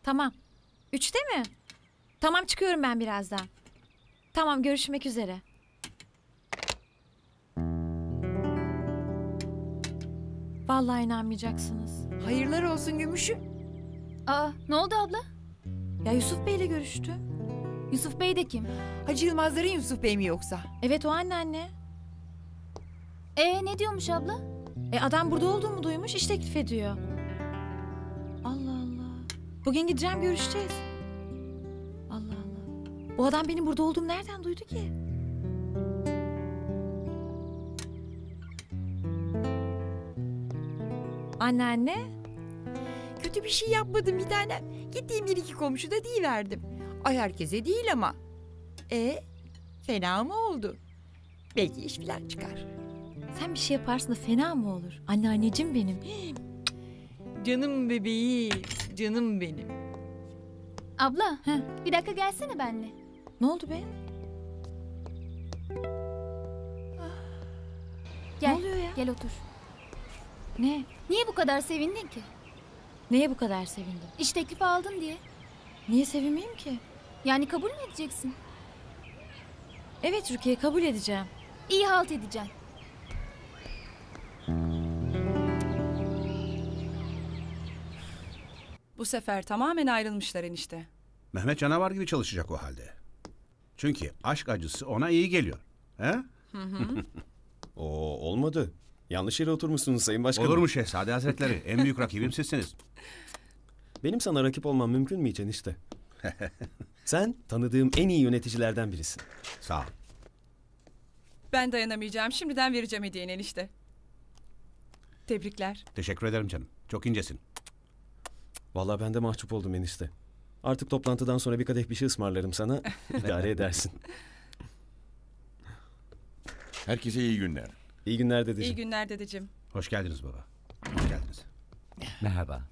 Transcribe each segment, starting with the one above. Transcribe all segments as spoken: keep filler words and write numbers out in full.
Tamam. Üçte mi? Tamam, çıkıyorum ben birazdan. Tamam, görüşmek üzere. Vallahi inanmayacaksınız. Hayırlar olsun Gümüşüm. Aa, ne oldu abla? Ya Yusuf Bey'le görüştü. Yusuf Bey de kim? Hacı Yılmazların Yusuf Bey mi yoksa? Evet, o anneanne. Ee, ne diyormuş abla? E adam burada olduğumu duymuş, iş teklif ediyor. Allah Allah. Bugün gideceğim, görüşeceğiz. Allah Allah. Bu adam benim burada olduğumu nereden duydu ki? Anneanne. Kötü bir şey yapmadım bir tanem. Gittiğim bir iki komşu da deyiverdim. Ay herkese değil ama. E fena mı oldu? Belki iş filan çıkar. Sen bir şey yaparsın da fena mı olur? Anneanneciğim benim. Canım bebeğim, canım benim. Abla, Heh. bir dakika gelsene benimle. Ne oldu be? Gel, Ne oluyor ya? gel otur. Ne? Niye bu kadar sevindin ki? Neye bu kadar sevindin? İş teklifi aldın diye. Niye sevinmeyeyim ki? Yani kabul mü edeceksin? Evet Rukiye, kabul edeceğim. İyi halt edeceksin. Bu sefer tamamen ayrılmışlar enişte. Mehmet canavar gibi çalışacak o halde. Çünkü aşk acısı ona iyi geliyor. He? Oo, olmadı. Yanlış yere oturmuşsunuz Sayın Başkanım. Olur mu Şehzade Hazretleri? En büyük rakibim sizsiniz. Benim sana rakip olmam mümkün mü hiç enişte? Sen tanıdığım en iyi yöneticilerden birisin. Sağ ol. Ben dayanamayacağım. Şimdiden vereceğim hediyeni enişte. Tebrikler. Teşekkür ederim canım. Çok incesin. Vallahi ben de mahcup oldum enişte. Artık toplantıdan sonra bir kadeh bir şey ısmarlarım sana. İdare edersin. Herkese iyi günler. İyi günler dedeciğim. İyi günler dedeciğim. Hoş geldiniz baba. Hoş geldiniz. Merhaba.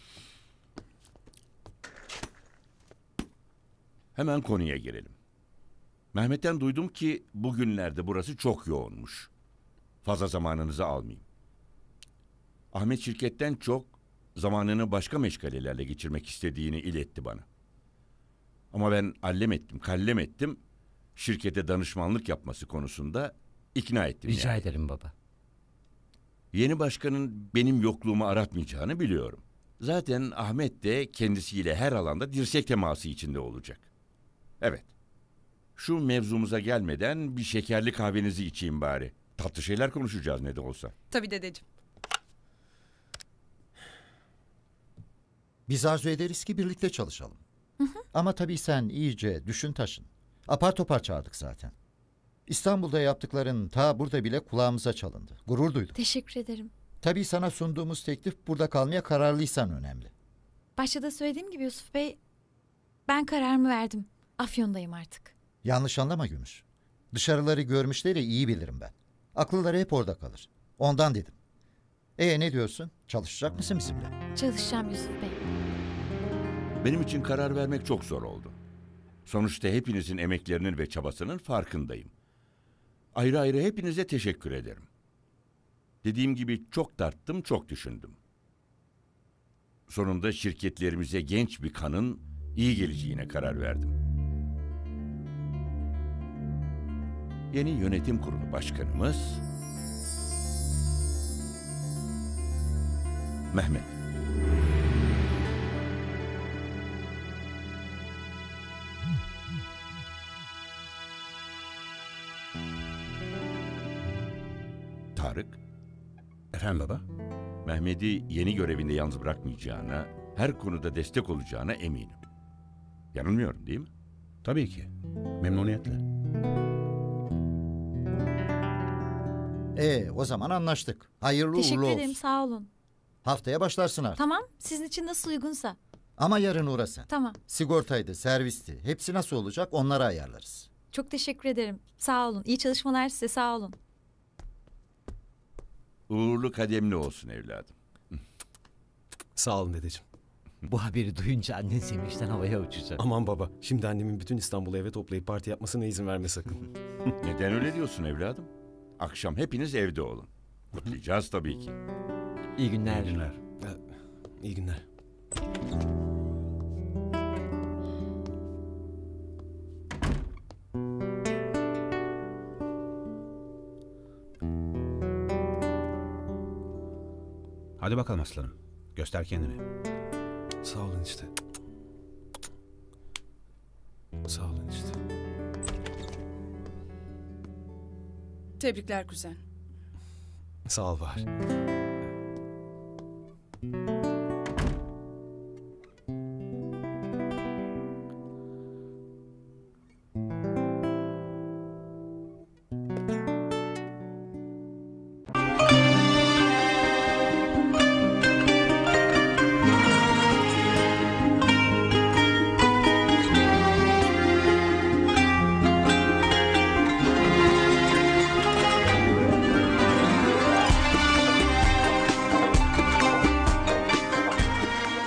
Hemen konuya girelim. Mehmet'ten duydum ki bugünlerde burası çok yoğunmuş. Fazla zamanınızı almayayım. Ahmet şirketten çok zamanını başka meşgalelerle geçirmek istediğini iletti bana. Ama ben allem ettim, kallem ettim. Şirkete danışmanlık yapması konusunda ikna ettim. Rica yani. ederim baba. Yeni başkanın benim yokluğumu aratmayacağını biliyorum. Zaten Ahmet de kendisiyle her alanda dirsek teması içinde olacak. Evet. Şu mevzumuza gelmeden bir şekerli kahvenizi içeyim bari. Tatlı şeyler konuşacağız ne de olsa. Tabii dedeciğim. Biz arzu ederiz ki birlikte çalışalım. Hı hı. Ama tabii sen iyice düşün taşın. Apar topar çağırdık zaten. İstanbul'da yaptıkların ta burada bile kulağımıza çalındı. Gurur duyduk. Teşekkür ederim. Tabii sana sunduğumuz teklif burada kalmaya kararlıysan önemli. Başta da söylediğim gibi Yusuf Bey, ben kararımı verdim. Afyon'dayım artık. Yanlış anlama Gümüş. Dışarıları görmüşleri iyi bilirim ben. Akılları hep orada kalır. Ondan dedim. E ne diyorsun? Çalışacak mısın bizimle? Çalışacağım Yusuf Bey. Benim için karar vermek çok zor oldu. Sonuçta hepinizin emeklerinin ve çabasının farkındayım. Ayrı ayrı hepinize teşekkür ederim. Dediğim gibi çok tarttım, çok düşündüm. Sonunda şirketlerimize genç bir kanın iyi geleceğine karar verdim. Yeni yönetim kurulu başkanımız Mehmet. Tarık, Efendim baba? Mehmet'i yeni görevinde yalnız bırakmayacağına, her konuda destek olacağına eminim. Yanılmıyorum değil mi? Tabii ki. Memnuniyetle. E o zaman anlaştık. Hayırlı Teşekkür uğurlu ederim, olsun. sağ olun. Haftaya başlarsın artık. Tamam, sizin için nasıl uygunsa. Ama yarın uğrasın. Tamam. Sigortaydı, servisti. Hepsi nasıl olacak onları ayarlarız. Çok teşekkür ederim. Sağ olun. İyi çalışmalar size, sağ olun. Uğurlu kademli olsun evladım. Sağ olun dedeciğim. Bu haberi duyunca annen sevinçten havaya uçacak. Aman baba, şimdi annemin bütün İstanbul'u eve toplayıp parti yapmasına izin verme sakın. Neden öyle diyorsun evladım? Akşam hepiniz evde olun. Kutlayacağız tabii ki. İyi günler. İyi günler. İyi günler. Hadi bakalım aslanım. Göster kendini. Sağ olun işte. Sağ olun işte. Tebrikler kuzen. Sağ ol Bahar.